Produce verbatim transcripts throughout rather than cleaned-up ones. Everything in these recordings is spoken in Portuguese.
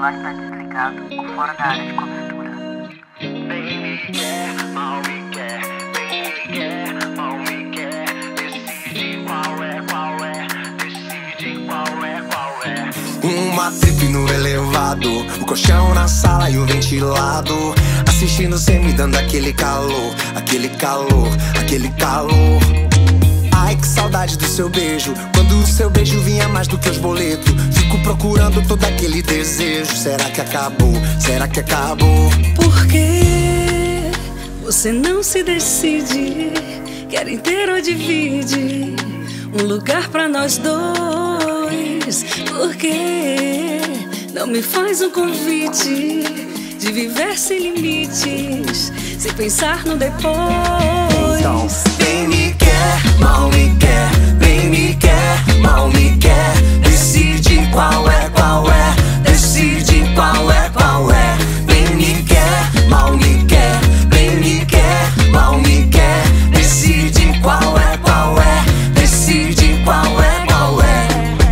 celular está desligado ou fora da área de cobertura. Bem me quer, mal me quer, bem me quer, mal me quer. Decide qual é, qual é, decide qual é, qual é. Uma trip no elevado, o colchão na sala e o ventilado. Assistindo cê me dando aquele calor, aquele calor, aquele calor. Ai, que saudade do seu beijo, quando o seu beijo vinha mais do que os boletos. Fico procurando todo aquele desejo. Será que acabou? Será que acabou? Por que você não se decide? Quer inteiro ou divide um lugar pra nós dois? Por que não me faz um convite de viver sem limites, sem pensar no depois? Então, bem me quer, mal me quer, bem me quer, mal me quer. Decide qual é, qual é, decide qual é, qual é. Bem me quer, mal me quer, bem me quer, mal me quer. Decide qual é, qual é, decide qual é, qual é.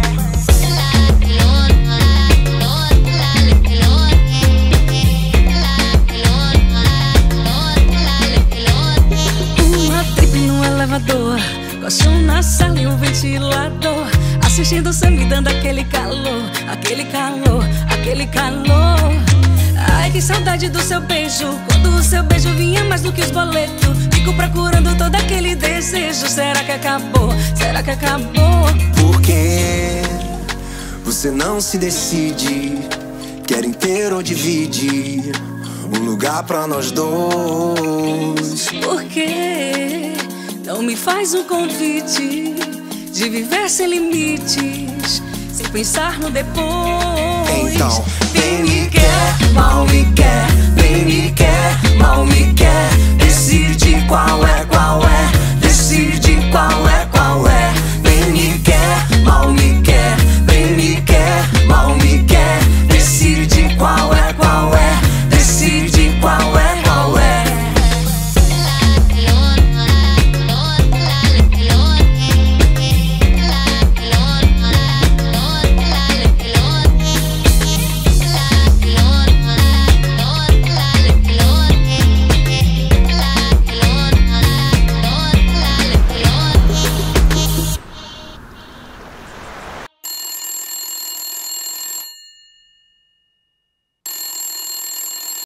Uma trip no elevador, colchão na sala e um ventilador. Assistindo você me dando aquele calor, aquele calor, aquele calor. Ai, que saudade do seu beijo, quando o seu beijo vinha mais do que os boletos. Fico procurando todo aquele desejo. Será que acabou? Será que acabou? Por que você não se decide? Quer inteiro ou divide um lugar pra nós dois? Por que não me faz um convite de viver sem limites, sem pensar no depois? Então, bem me quer, mal me quer, bem me quer, mal me quer.